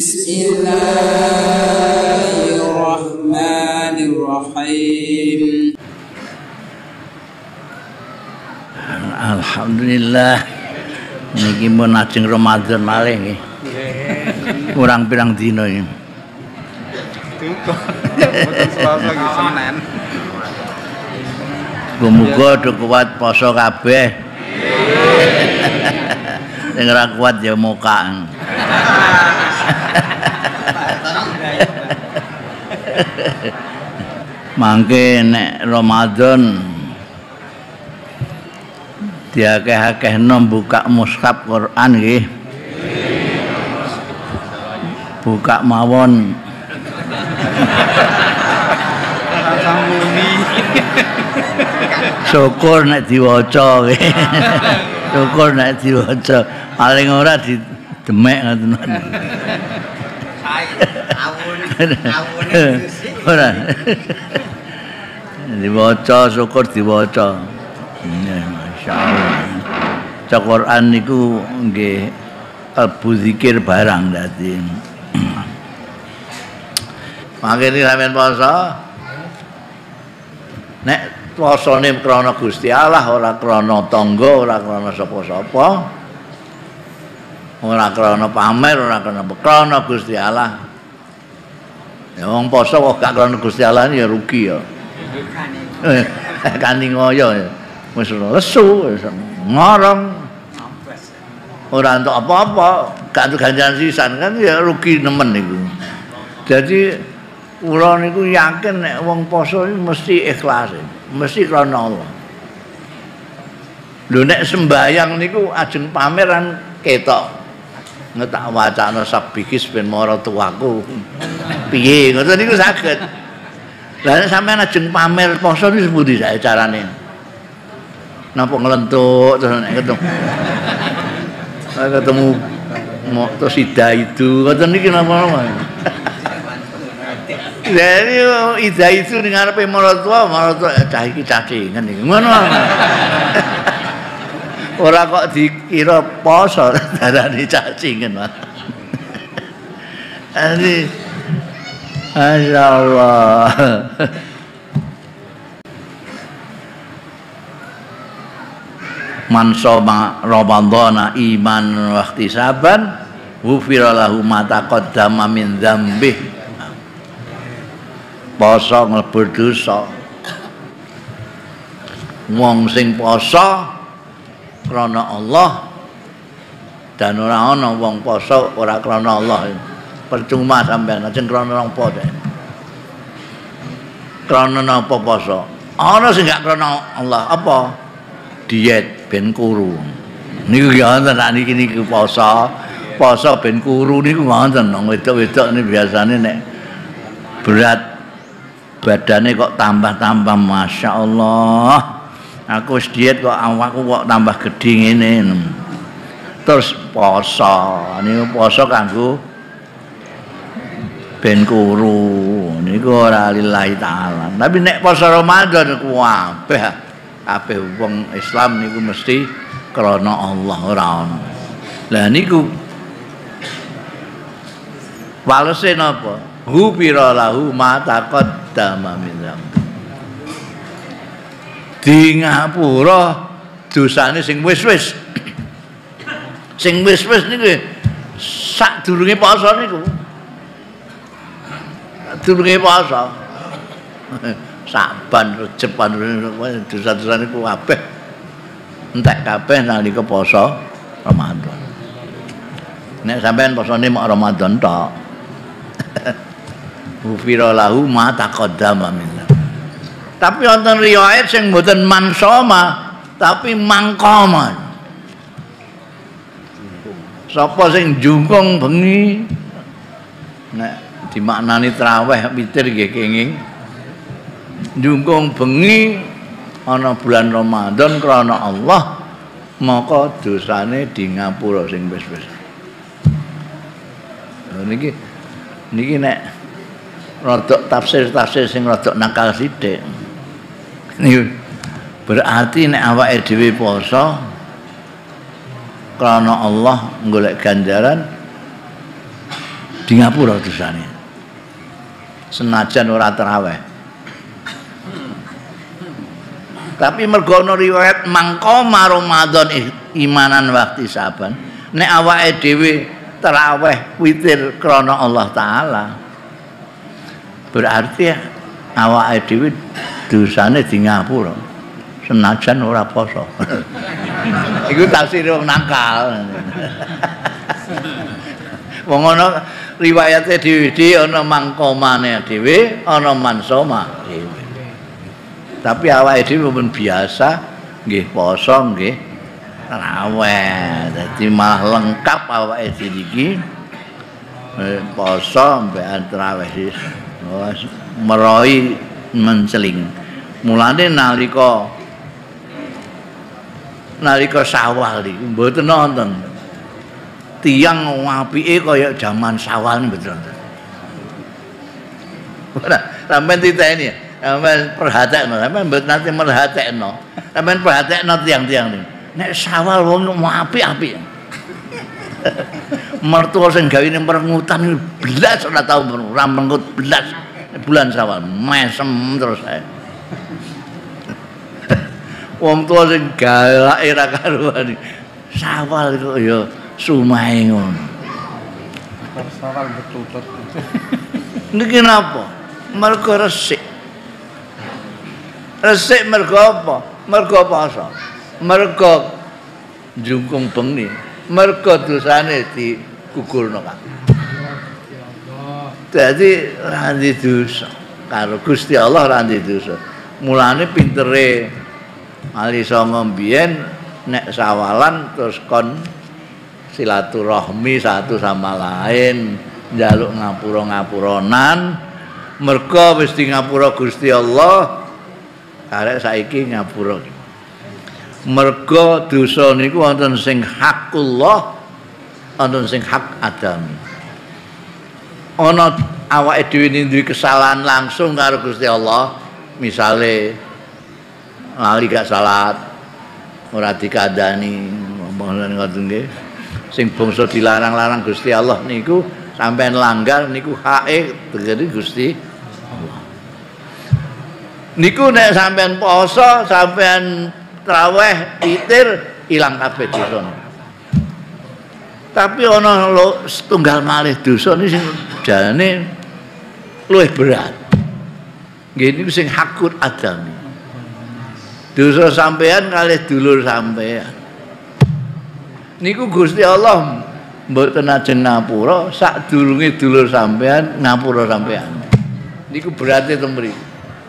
Bismillahirrahmanirrahim. Alhamdulillah niki mun ajeng Ramadan malih nggih. Kurang pirang dina iki. Mboten Selasa iki Senin. Muga do kuat poso kabeh. Sing ora kuat ya muka. Mangke nek Ramadan diakeh-akehno buka mushaf Quran nggih. Buka mawon. Syukur nek diwaca nggih. Syukur nek diwaca. Paling ora didemek ngoten. Ora. Diwaca syukur diwaca. Masyaallah. Quran niku nggih kalbu zikir barang dadi. Mangkene sampeyan poso. Nek posone krana Gusti Allah, ora krana tangga, ora krana sapa-sapa. Ora krana pamer, ora krana Gusti Allah. Ya wong poso kok gak krana Gusti Allah ya rugi ya. Kani ngoyo ya. Wis lesu, ngorong. Ora entuk apa-apa, gak entuk ganjaran sisan kan ya rugi nemen niku. Jadi kula niku yakin nek wong poso iki mesti ikhlas, mesti krana Allah. Lho nek sembayang niku ajeng pameran ketok. Ngetak wacana sabikis ben mara tuaku. Piye ngoten niku saged. Lah nek sampean ajeng pamer poso niku sepundi sae carane? Napa nglentuk terus nek ketemu moto sida itu ngoten niki napa-napa. Jadi ida itu ning ngarepe marotua cah iki cacingan iki. Ngono. Ora kok dikira poso darane cacingan. Ani masyaallah. Man shoma Ramadhana iman wa ihtisaban ghufira lahu ma taqaddama min dzambih. Poso nglebur dosa. Wong sing poso krana Allah dan ora ana wong poso ora krana Allah. Percuma sampean ajeng krana apa to. Krana napa poso? Ana sing gak krana Allah, apa? Diet ben kuru. Niku ya wonten niki niku poso ben kuru niku wonten wedok-wedok niku biasane nek berat badannya kok tambah-tambah, Masya Allah. Aku wis diet kok awakku kok tambah gede ngene. Terus poso, niku poso kanggo ben kuru. Niku ora lillahi taala. Tapi nek poso Ramadan ku kabeh wong Islam niku mesti krana Allah ora ana. Lah niku walese napa? Ghufira lahu ma taqaddama min dzambi. Di ngapura dosane sing wis-wis. Sing wis-wis niku sadurunge poso niku. Sadurunge poso. Saban Rejab dosa-dosa niku kabeh entek kabeh nalika poso Ramadan. Nek sampean posone mok Ramadan tok. Ghufira lahu ma taqaddama min. Tapi wonten riwayat sing mboten mansoma tapi mangkoma. Sapa sing jungkung bengi nek dimaknani traweh witir nggih kenging. Jungkung bengi ana bulan Ramadan krana Allah maka dosane di ngapura sing wis-wis. Niki nek rodok tafsir-tafsir sing rodok nakal sithik. Niku berarti nek awake dhewe poso krana Allah golek ganjaran di ngapura dosane. Senajan ora tarawih. Tapi mergo ana riwayat mangkoma Ramadan imanan waktu saban nek awake dhewe tarawih witir krana Allah taala berarti awake dhewe dosane di ngapura senajan ora poso. Iku tafsir wong nakal. Wong ana riwayate dhewe ana mangkomane dhewe ana mansoma dhewe. Tapi awake dhewe pun biasa nggih poso nggih tarawih. Dadi malah lengkap awake dhewe iki poso mbekan tarawih meroi menceling. Mulane nalika Syawal iki mboten nonton. Tiang apike kaya jaman Syawal niku mboten. Ora sampean titeni ya. Sampeyan perhatekno, sampeyan mboten nate merhatekno. Sampeyan perhatekno tiang-tiang niku. Nek Syawal wong mau apik-apik. Mertua sing gawene merengutan blas ora tau ora mengut blas bulan Syawal mesem terus ae. Wong tua sing galake ra karuan. Syawal kok ya sumahe ngono. Syawal betutut. Niki napa? Mergo resik. Resik mergo apa? Mergo poso. Mergo jungkung bengi. Mergo dosane digugurno kan. Dadi ra dosa. Karo Gusti Allah ra dosa. Mulane pintere Ali Songo mbiyen nek sawalan terus kon silaturahmi satu sama lain, njaluk ngapura-ngapuronan mergo wis di ngapura Gusti Allah. Karek saiki ngapura. Mergo dosa niku wonten sing hakullah, wonten sing hak adami. Ana awake dhewe duwe kesalahan langsung karo Gusti Allah, misale lali gak salat, ora dikandani, ngomong ngoten nggih. Sing bangsa dilarang-larang Gusti Allah niku sampean langgar niku hake dadi Gusti Allah. Niku nek sampean poso, sampean traweh, witir ilang kabeh dosane. Tapi ana setunggal malih dosa niki sing jane luwih berat. Nggih niku sing hakut adami. Dosa sampean kalih dulur sampean. Niku Gusti Allah mboten ajeng ngapura sadurunge dulur sampean ngapura sampean. Niku berarti teng mriki.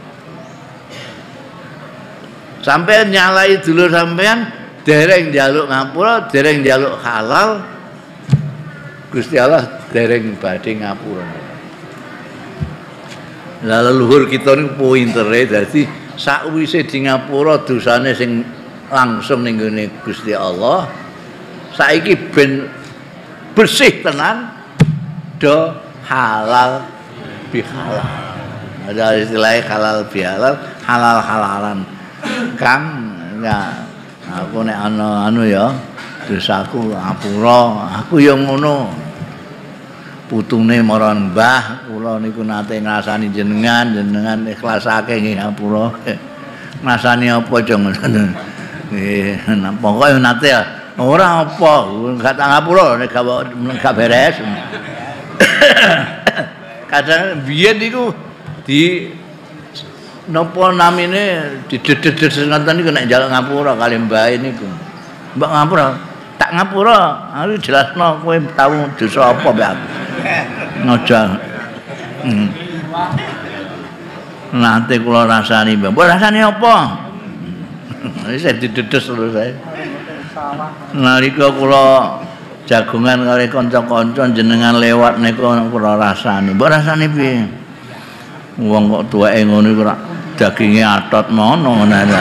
Sampean nyalai dulur sampean dereng njaluk ngapura, dereng njaluk halal. Gusti Allah dereng badhe ngapura. Lah leluhur kita niku pintere dadi sakwise di ngapura dosane sing langsung ning gone Gusti Allah. Saiki ben bersih tenan do halal bihalal. Ada istilah halal bihalal, halal halalan. Kang ya aku nek ana anu ya dosaku ngapura, aku ya ngono. Putune marang Mbah kula niku nate ngrasani jenengan ikhlasake nggih ngapura. Ngrasani apa aja ngoten. Nggih, pokoke nate ya ora apa, gak tak ngapura nek gak beres. Kadang biyen niku di napa namine didedes ngoten niku nek njaluk ngapura kali mbae niku. Mbak ngapura, tak ngapura, aku jelasno kowe tau dosa apa mbak aku. Ngojo. Nanti kula rasani, Mbak. Mbok rasani apa? Wis didedes terus ae. Nalika kula jagongan kali kanca-kanca jenengan lewat niku kula rasani. Mbok rasani piye? Wong kok tuweke ngono iku ora daginge atot mono ngono.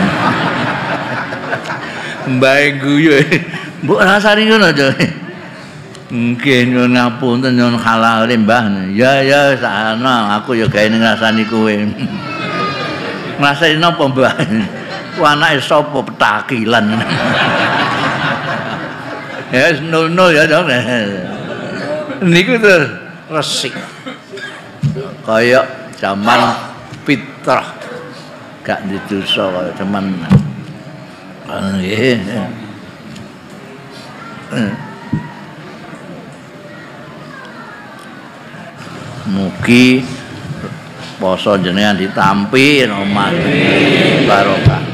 Mbae guyu. Mbok rasani ngono aja. Nggih nyuwun ngapunten nyuwun halale Mbah. Ya sana aku ya gawe ngrasani kowe. Ngrasani napa Mbah? Ku anake sapa petakilan. Ya nol ya dong. Niku terus resik. Kaya zaman fitrah. Gak didosa kaya zaman nggih. Mugi poso jenengan ditampi rahmat barokah.